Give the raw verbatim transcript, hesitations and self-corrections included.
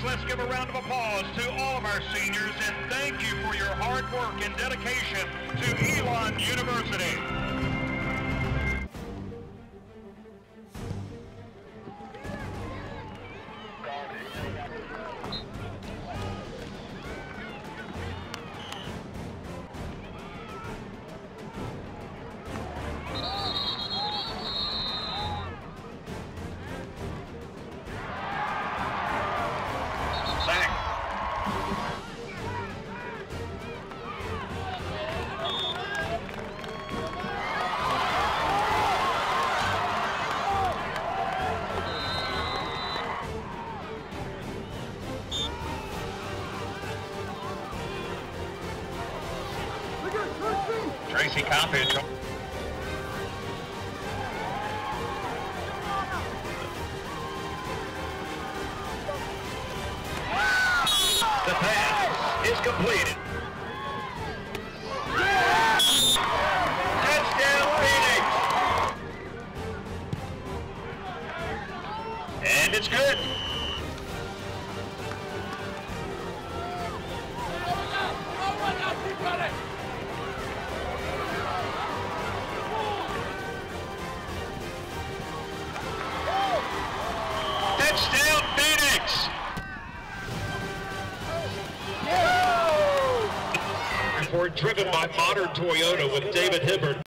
let's give a round of applause to all of our seniors and thank you for your hard work and dedication to Elon University. Tracy Coppage. The pass is completed. Touchdown, Phoenix. And it's good. Touchdown, Phoenix! Report driven by Modern Toyota with David Hibbert.